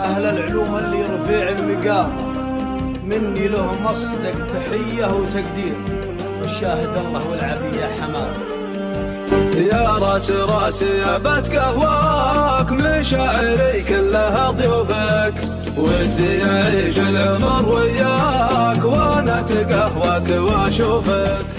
أهل العلوم اللي رفيع المقام، مني لهم أصدق تحية وتقدير، والشاهد الله والعبي يا حمام. يا راسي أبت قهواك، مشاعري كلها ضيوفك، ودي أعيش العمر وياك وأنا أتقهواك وأشوفك.